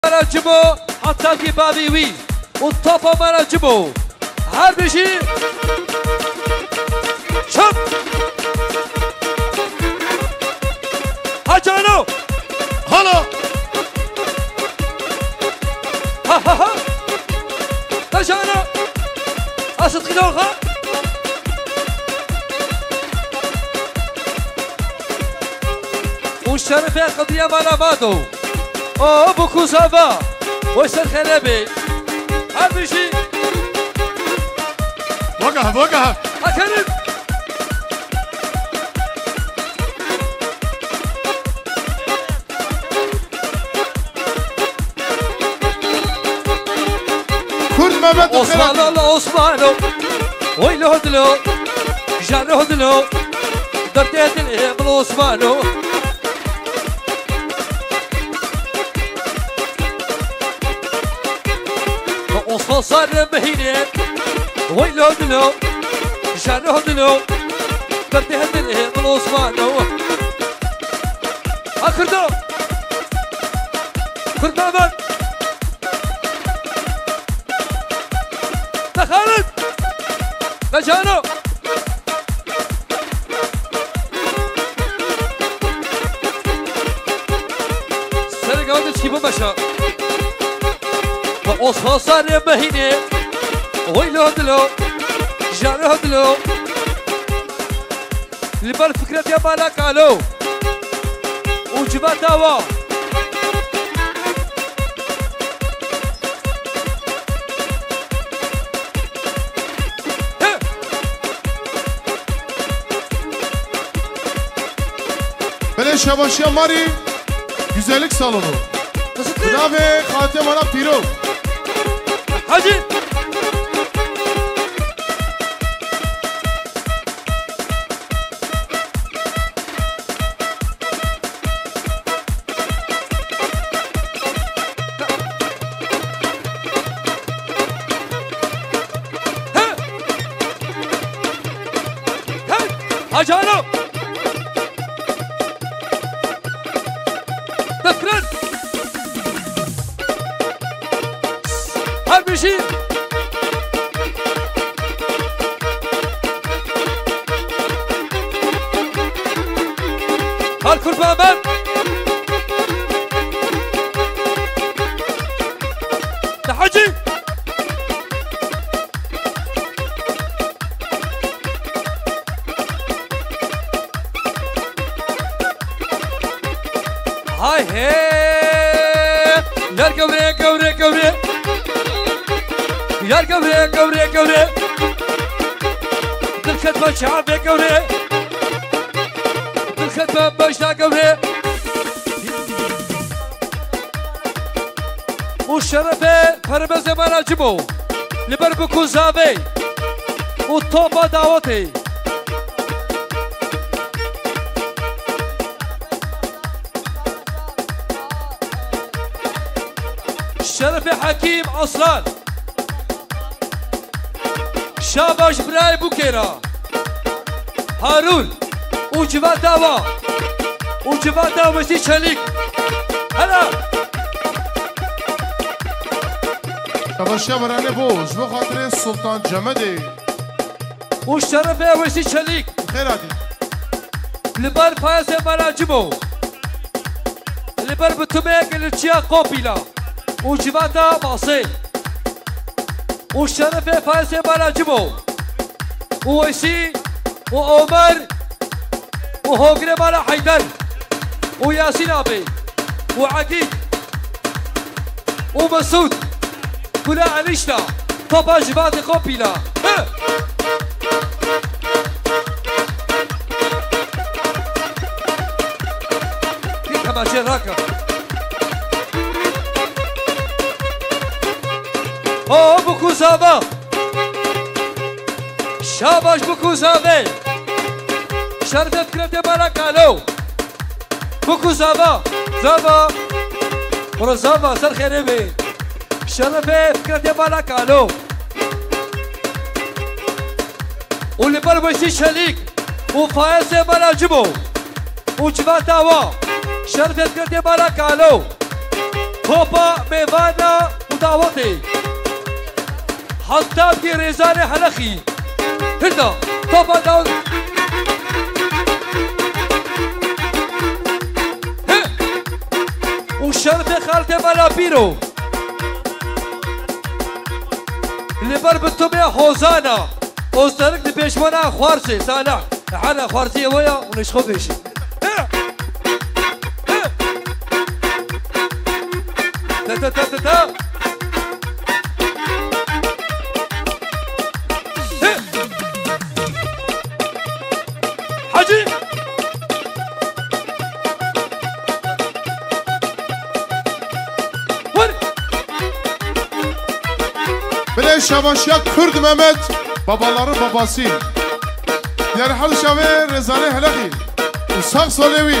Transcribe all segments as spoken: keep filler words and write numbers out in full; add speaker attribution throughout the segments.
Speaker 1: مرجمو حتى في بابي وي والطوبة مرجمو هل بيجي شب هجانو
Speaker 2: هلا
Speaker 1: ها ها ها هجانو أصد خلوخة والشرفة قضية مالا ماتو اوه بوكو سافا ويسر خرابي هل بيجي
Speaker 2: وقف وقف
Speaker 1: أكرم
Speaker 2: كل ما بدك
Speaker 1: عثمان الله عثمانو ويلو هدلو جانو هدلو درديت الإبل عثمانو عثمان صار مهينة ويلو هدلو جانو هدلو درديت الإبل عثمانو أكردو كرد مامن خالد مجانو سرقة ودي تشيبو بشا وعصفا صار بهيني ويلو هدلو جانو هدلو اللي بالفكرة يا بالا قالو وجبا داوا
Speaker 2: شباشی ماری güzellik salonu. Bravo Hatem Ana Piro.
Speaker 1: Hacı. Hacı Hanım. تفرد هل بيجي هل كربان تحجي هاي هاي يار قوري قوري قوري يار قوري قوري قوري دل خدمة شعبي قوري دل خدمة بجنا قوري والشرفة فرمز مراجمو لبربكو زابي والطوبة دعوتي شرفي حكيم عصلان شاباش براي بوكيرا هارون وجبا داوا وجبا داوا مشي شليك هلا
Speaker 2: شباشی برانه بوز بو خاطر سلطان جمدی
Speaker 1: والشرفي وشي شليك
Speaker 2: خير عادي
Speaker 1: لبر فايز مراجمو لبر بتوميك الاتشيا قوبيلا وجباتا باصي والشرفة فايز مراجمو وويسي وعمر وهوغري مالا حيدر وياسين ابي وعقيد ومسعود كلها عليشنا طبعا جباتي قوبيلا كما جي راكب اوه بوكو زابا شاباش بوكو زابي شرفت كرتي باراكالو بوكو زابا زابا برو زابا سر خيري بي شرفت كرتي باراكالو واللي بربشي شليك وفايز براجمو وجبات داوا شرفت كرتي باراكالو توبا ميوانا ودعوتي حتى بقي ريزاني حلخي هدا توبا داود وشرط خالتي مالا بيرو اللي بربطو بيا خوزانا اوزدرك دي بيشوانا خوارسي صالح حالا خوارسي ويا ونشخو بيشي تا تا تا تا تا حاجي
Speaker 2: Bile şabaşya Kürt Mehmet babaları babası. Derhal şave rezane helaki. Usak solevi.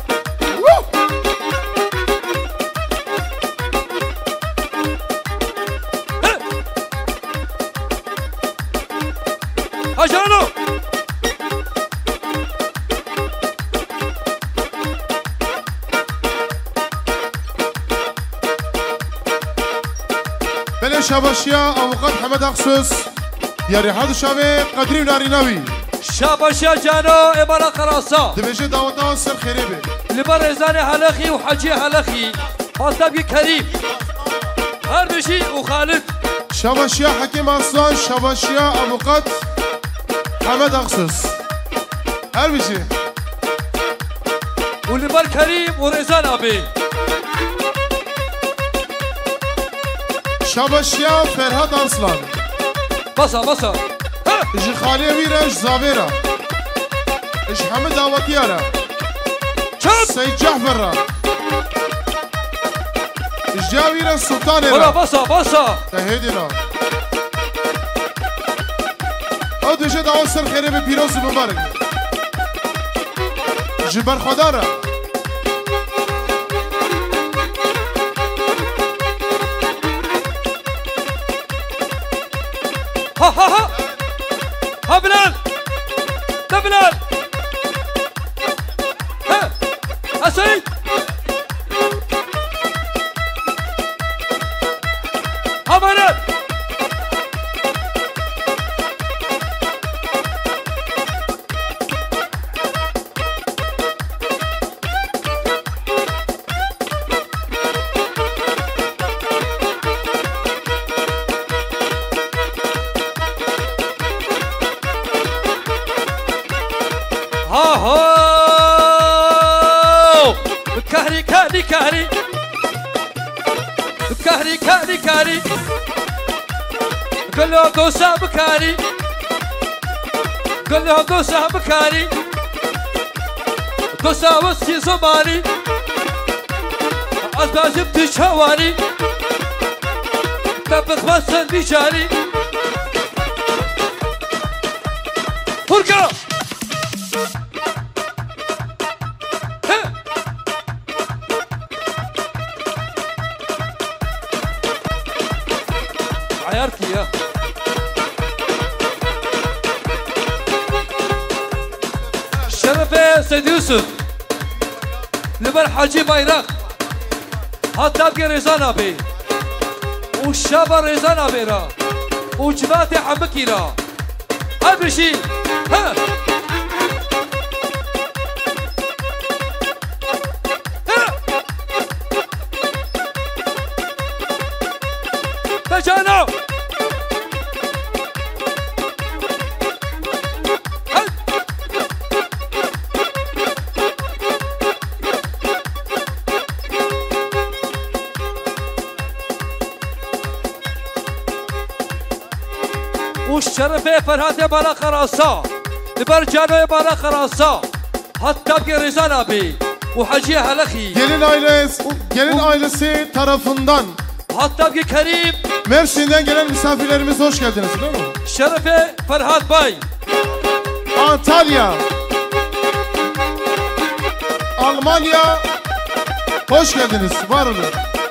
Speaker 1: Hacano.
Speaker 2: Bile şabaşya avukat Hamed Aksus. Derhal şave Kadri Narinavi.
Speaker 1: شابشيا جانو إمارة خراسة
Speaker 2: دبجة دعوتنا سر خريبة
Speaker 1: لبر رزاني حلخي وحجي حلخي حسابي كريم هر بشي وخالد
Speaker 2: شباشيا حكيم أسلان شباشيا أبوقات حمد أخصص هر بشي
Speaker 1: ولبر كريم ورزان أبي
Speaker 2: شباشيا فرهاد أرسلان
Speaker 1: بصا بصا
Speaker 2: اجي خالي ويرا اج زافيرا اج حمد دعوتيارا سيد جعفر اج جاويرا السلطان
Speaker 1: ولا بصا بصا
Speaker 2: تهيدنا او دجا دعوت سر خيري ببيروز مبارك جبر خدارا
Speaker 1: ها ها ها ها بلال ده بلال ها ها سيد ها بلال ها هو كهري كهري كهري كهري كهري كهري قال له دوسا بكاري قال له دوسا بكاري دوسا وسي زماني أزاجب تشواري تبخ بسن بيجاري هرقا عيارتي يا شرف سيد يوسف لبر حاجي بايرق حتى بقي رزان ابي وشاب رزان ابي را وجباتي حمكي را هذا شيء ها تجانا والشرفة فرهاد بالا خراسة لبرجانو بالا خراسة حتى بقي رزان abi وحجي هلخي
Speaker 2: Gelin ailesi, gelin ailesi tarafından
Speaker 1: hatta bqi Kerim
Speaker 2: Mersin'den gelen misafirlerimiz hoş geldiniz değil mi?
Speaker 1: Şerefe Ferhat Bay
Speaker 2: Antalya Almanya hoş geldiniz, var olun.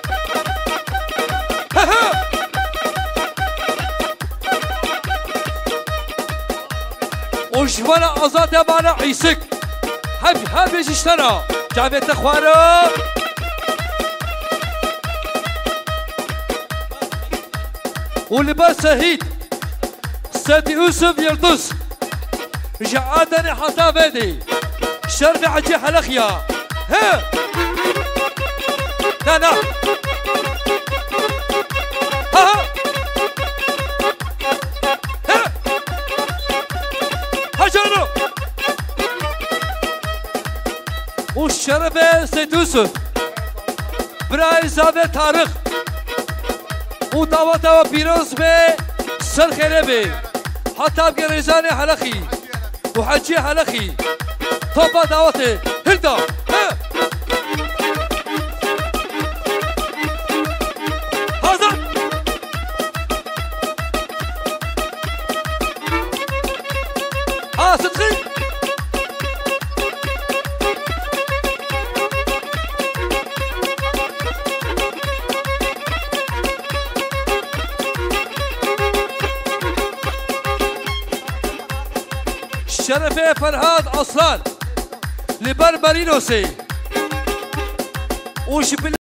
Speaker 1: وجوانا أزاد بانا عيسك هب هب اشترى جابت اخوانا ولبر سهيد سيد يوسف يلدوس جعادني حتى بدي شرف عجي حلخيا ها لا لا ها ها هجروا والشرف سيد يوسف براي زاده تاريخ ودعوة دعوة بيروز به سر خيره به حتى بگريزاني حلقي وحجي حلقي طبا دعوته هلدا هذا ها صدقي شرفه فرهاد اصلان لبربرينوسي وش